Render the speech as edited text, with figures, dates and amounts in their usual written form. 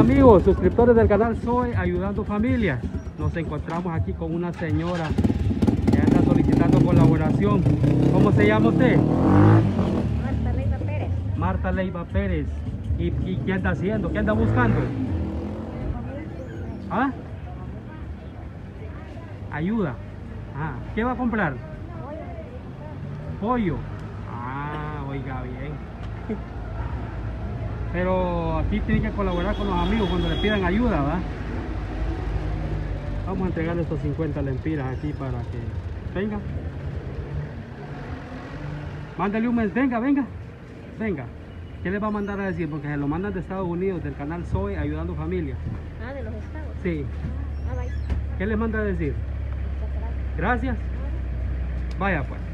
amigos, suscriptores del canal Soy Ayudando Familias. Nos encontramos aquí con una señora que anda solicitando colaboración. ¿Cómo se llama usted? Marta Leiva Pérez. Marta Leiva Pérez. ¿Y qué anda haciendo? ¿Qué anda buscando? ¿Ah? Ayuda. Ah, ¿qué va a comprar? Pollo. Ah, oiga bien. Pero aquí tiene que colaborar con los amigos cuando le pidan ayuda, ¿va? Vamos a entregarle estos 50 lempiras aquí para que venga. Mándale un mensaje, venga. ¿Qué le va a mandar a decir? Porque se lo mandan de Estados Unidos, del canal Soy Ayudando Familias. Ah, de los estados. Sí. Ah, vaya. ¿Qué le manda a decir? Muchas gracias. Gracias. Vaya pues.